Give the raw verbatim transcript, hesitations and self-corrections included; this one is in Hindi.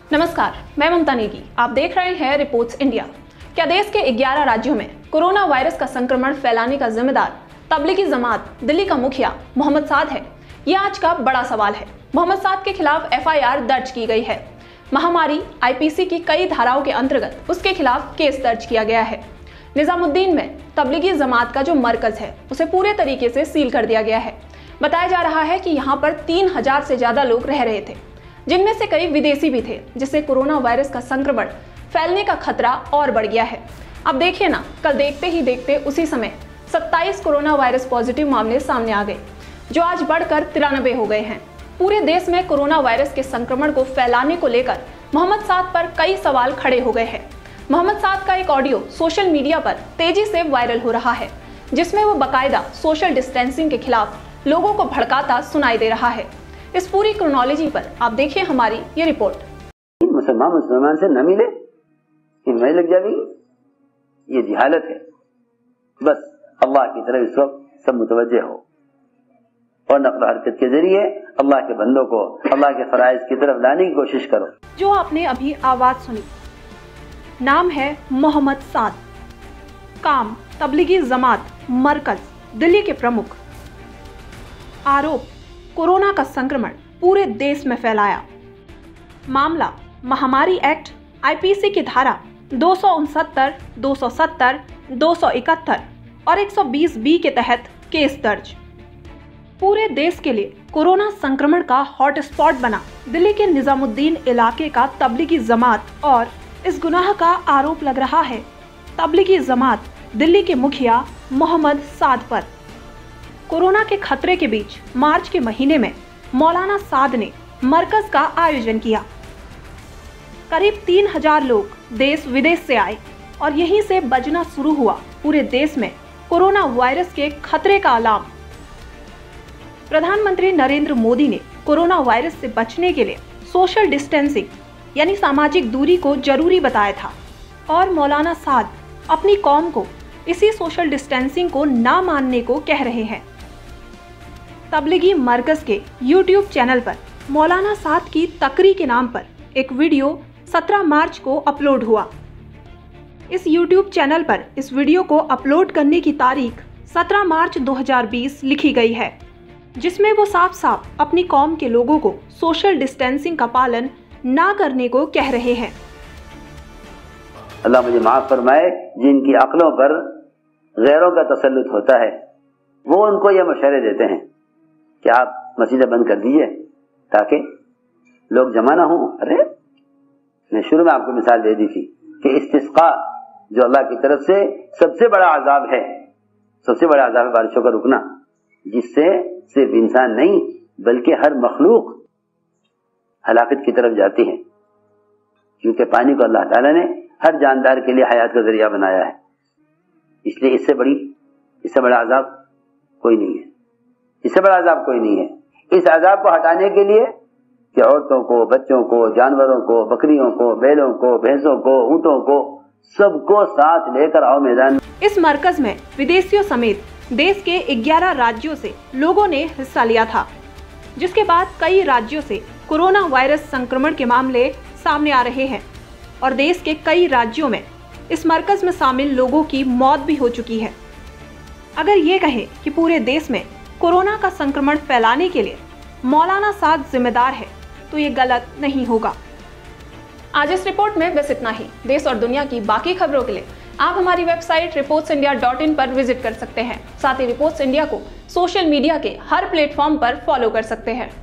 नमस्कार, मैं ममता नेगी। आप देख रहे हैं रिपोर्ट्स इंडिया। क्या देश के ग्यारह राज्यों में कोरोना वायरस का संक्रमण फैलाने का जिम्मेदार तबलीगी जमात दिल्ली का मुखिया मोहम्मद साद है? ये आज का बड़ा सवाल है। मोहम्मद साद के खिलाफ एफ आई आर दर्ज की गई है। महामारी आई पी सी की कई धाराओं के अंतर्गत उसके खिलाफ केस दर्ज किया गया है। निजामुद्दीन में तबलीगी जमात का जो मरकज है उसे पूरे तरीके से सील कर दिया गया है। बताया जा रहा है कि यहाँ पर तीन हजार से ज्यादा लोग रह रहे थे, जिनमें से कई विदेशी भी थे, जिससे कोरोना वायरस का संक्रमण फैलने का खतरा और बढ़ गया है। अब देखिए ना, कल देखते ही देखते उसी समय सत्ताईस कोरोना वायरस पॉजिटिव मामले सामने आ गए, जो आज बढ़कर तिरानबे हो गए हैं। पूरे देश में कोरोना वायरस के संक्रमण को फैलाने को लेकर मोहम्मद साद पर कई सवाल खड़े हो गए हैं। मोहम्मद साद का एक ऑडियो सोशल मीडिया पर तेजी से वायरल हो रहा है, जिसमें वो बाकायदा सोशल डिस्टेंसिंग के खिलाफ लोगों को भड़काता सुनाई दे रहा है। इस पूरी क्रोनोलॉजी पर आप देखिए हमारी ये रिपोर्ट। मुसलमान मुसलमान से न मिले, इनमें लग जाएगी, ये जिहालत है। बस अल्लाह की तरफ इस वक्त सब मुतवज्जे हो और नक़ल हरकत के जरिए अल्लाह के बंदों को अल्लाह के फराइज की तरफ लाने की कोशिश करो। जो आपने अभी आवाज सुनी, नाम है मोहम्मद साद, काम तबलीगी जमात मरकज दिल्ली के प्रमुख। आरोप, कोरोना का संक्रमण पूरे देश में फैलाया। मामला, महामारी एक्ट आई पी सी की धारा दो सौ उनसत्तर, दो सौ सत्तर, दो सौ इकहत्तर और एक सौ बीस बी के तहत केस दर्ज। पूरे देश के लिए कोरोना संक्रमण का हॉटस्पॉट बना दिल्ली के निजामुद्दीन इलाके का तबलीगी जमात, और इस गुनाह का आरोप लग रहा है तबलीगी जमात दिल्ली के मुखिया मोहम्मद साद पर। कोरोना के खतरे के बीच मार्च के महीने में मौलाना साद ने मरकज का आयोजन किया। करीब तीन हजार लोग देश विदेश से आए और यहीं से बजना शुरू हुआ पूरे देश में कोरोना वायरस के खतरे का अलार्म। प्रधानमंत्री नरेंद्र मोदी ने कोरोना वायरस से बचने के लिए सोशल डिस्टेंसिंग यानी सामाजिक दूरी को जरूरी बताया था, और मौलाना साद अपनी कौम को इसी सोशल डिस्टेंसिंग को ना मानने को कह रहे हैं। तबलीगी मरकज के यूट्यूब चैनल पर मौलाना साद की तकरी के नाम पर एक वीडियो सत्रह मार्च को अपलोड हुआ। इस यूट्यूब चैनल पर इस वीडियो को अपलोड करने की तारीख सत्रह मार्च दो हज़ार बीस लिखी गई है, जिसमें वो साफ साफ अपनी कौम के लोगों को सोशल डिस्टेंसिंग का पालन ना करने को कह रहे हैं। अल्लाह मुझे माफ फरमाए, जिनकी अक्लों पर गैरों का तसल्लुत होता है वो उनको ये मशवरे देते हैं कि आप मस्जिदें बंद कर दीजिए ताकि लोग जमा ना हो। अरे मैं शुरू में आपको मिसाल दे दी थी कि इस्तिस्का जो अल्लाह की तरफ से सबसे बड़ा अजाब है, सबसे बड़ा अजाब है बारिशों का रुकना, जिससे सिर्फ इंसान नहीं बल्कि हर मखलूक हलाकत की तरफ जाती है, क्योंकि पानी को अल्लाह ताला ने हर जानदार के लिए हयात का जरिया बनाया है। इसलिए इससे बड़ी इससे बड़ा अजाब कोई नहीं है, इससे बड़ा अजाब कोई नहीं है। इस अजाब को हटाने के लिए कि औरतों को, बच्चों को, जानवरों को, बकरियों को, बैलों को, भैंसों को, ऊँटों को, सबको साथ लेकर आओ मैदान। इस मरकज में विदेशियों समेत देश के ग्यारह राज्यों से लोगों ने हिस्सा लिया था, जिसके बाद कई राज्यों से कोरोना वायरस संक्रमण के मामले सामने आ रहे हैं और देश के कई राज्यों में इस मरकज में शामिल लोगों की मौत भी हो चुकी है। अगर ये कहें कि पूरे देश में कोरोना का संक्रमण फैलाने के लिए मौलाना साद जिम्मेदार है, तो ये गलत नहीं होगा। आज इस रिपोर्ट में बस इतना ही। देश और दुनिया की बाकी खबरों के लिए आप हमारी website reports India dot in पर विजिट कर सकते हैं। साथ ही रिपोर्ट्स इंडिया को सोशल मीडिया के हर प्लेटफॉर्म पर फॉलो कर सकते हैं।